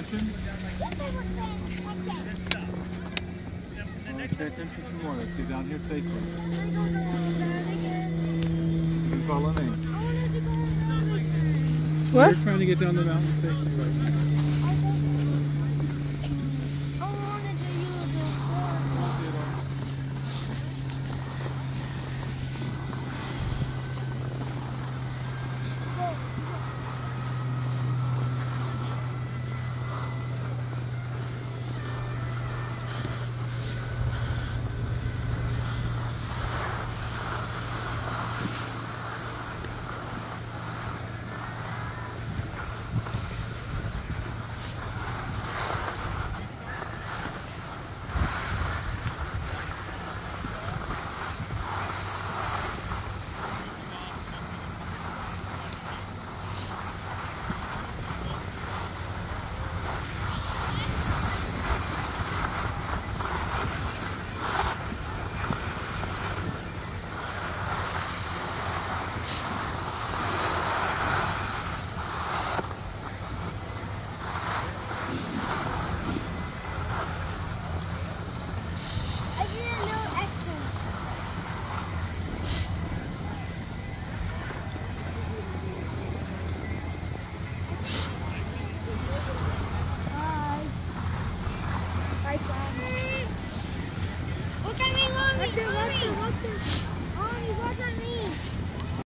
attention? Let's pay attention some more. Let's get down here safely. You can follow me. What? We're trying to get down the mountain safely right now. Look at me, Mommy! Watch it! Mommy, watch it!